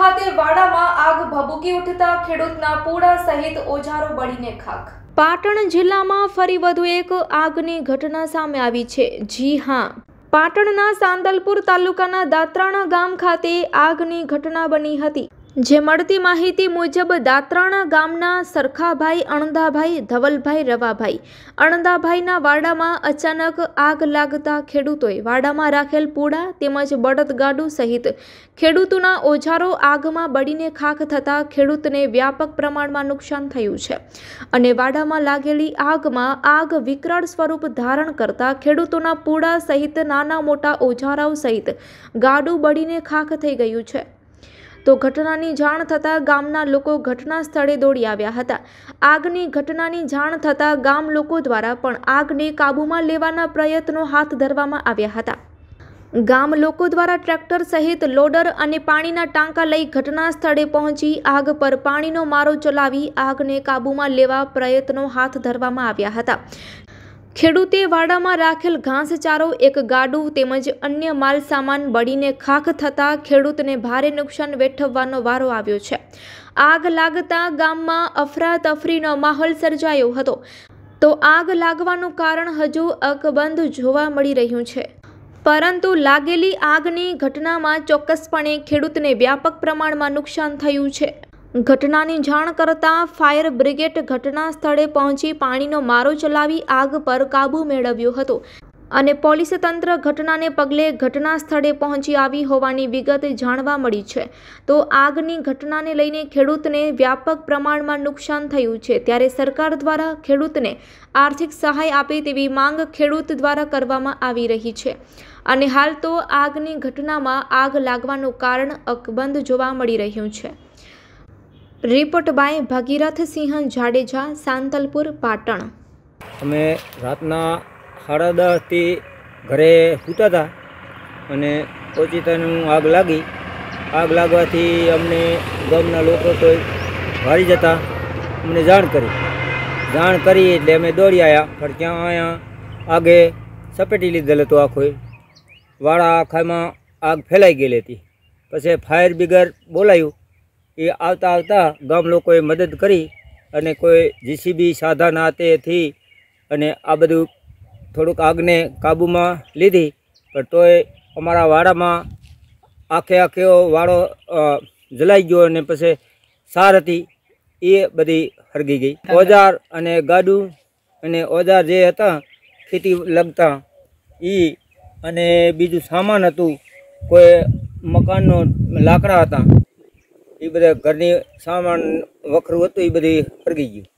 ખાતે વાડામાં આગ ભભૂકી ઉઠતા ખેડૂતના પૂડા સહિત ઓજારો બળીને ખાખ। પાટણ જિલ્લામાં ફરી વધુ એક આગની ઘટના સામે આવી છે। જી હા, પાટણના સાંતલપુર તાલુકાના દાત્રાણા ગામ ખાતે આગની ઘટના બની હતી। જે મળતી માહિતી મુજબ દાત્રાણા ગામના સરખાભાઈ, અણદાભાઈ, ધવલભાઈ, રવાભાઈ, અણદાભાઈના વાડામાં અચાનક આગ લાગતા ખેડૂતોએ વાડામાં રાખેલ પૂડા તેમજ બળદગાડું સહિત ખેડૂતોના ઓજારો આગમાં બળીને ખાખ થતાં ખેડૂતને વ્યાપક પ્રમાણમાં નુકસાન થયું છે અને વાડામાં લાગેલી આગમાં આગ વિકરાળ સ્વરૂપ ધારણ કરતા ખેડૂતોના પૂડા સહિત નાના મોટા ઓજારાઓ સહિત ગાડું બળીને ખાખ થઈ ગયું છે। તો ઘટનાની જાણ થતાં ગામના લોકો ઘટના સ્થળે દોડી આવ્યા હતા। આગની ઘટનાની જાણ થતાં ગામ લોકો દ્વારા પણ આગને કાબૂમાં લેવાના પ્રયત્નો હાથ ધરવામાં આવ્યા હતા। ગામ લોકો દ્વારા ટ્રેક્ટર સહિત લોડર અને પાણીના ટાંકા લઈ ઘટના સ્થળે પહોંચી આગ પર પાણીનો મારો ચલાવી આગને કાબૂમાં લેવા પ્રયત્નો હાથ ધરવામાં આવ્યા હતા। ખેડૂતે વાડામાં રાખેલ ઘાસચારો, એક ગાડું તેમજ અન્ય માલ સામાન બળીને ખાખ થતાં ખેડૂતને ભારે નુકસાન વેઠવવાનો વારો આવ્યો છે। આગ લાગતા ગામમાં અફરાતફરીનો માહોલ સર્જાયો હતો। તો આગ લાગવાનું કારણ હજુ અકબંધ જોવા મળી રહ્યું છે, પરંતુ લાગેલી આગની ઘટનામાં ચોક્કસપણે ખેડૂતને વ્યાપક પ્રમાણમાં નુકસાન થયું છે। ઘટનાની જાણ કરતાં ફાયર બ્રિગેડ ઘટના સ્થળે પહોંચી પાણીનો મારો ચલાવી આગ પર કાબૂ મેળવ્યો હતો અને પોલીસ તંત્ર ઘટનાને પગલે ઘટના સ્થળે પહોંચી આવી હોવાની વિગત જાણવા મળી છે। તો આગની ઘટનાને લઈને ખેડૂતને વ્યાપક પ્રમાણમાં નુકસાન થયું છે, ત્યારે સરકાર દ્વારા ખેડૂતને આર્થિક સહાય આપે તેવી માંગ ખેડૂત દ્વારા કરવામાં આવી રહી છે અને હાલ તો આગની ઘટનામાં આગ લાગવાનું કારણ અકબંધ જોવા મળી રહ્યું છે। Report by Bhagirath Singh Jadeja, Santalpur, Patan. अमे रातना 10:30 थी घरे सूता था अने ओचितानु आग लागी। आग लागवाथी अमने गामना लोको तो भारी जता अमने जाण करी एटले अमे दौड़ी आया। पर क्या आया आगे सपेटी लीधेल तो आखो वाड़ा आखामां आग फैलाई गेली हती। पछी फायर ब्रिगेड बोलाव्युं। ये आवता आवता गाम लोकोए मदद करी अने कोई जीसीबी साधन हाथेथी अने आ बधुं थोड़ुंक आगने काबूमां लीधी। पर तोय अमारा वाड़ामां आखे वाड़ो जलाई गयो अने पछी सार हती ए बधी हरगी गई। औजार अने गाडू अने औजार जे हता खेती लगता ई अने बीजुं सामान हतुं, कोई मकाननो लाकड़ा हता, ये बधे घरनी सामान वखरू हतुं, ये बधी हरगी गयुं।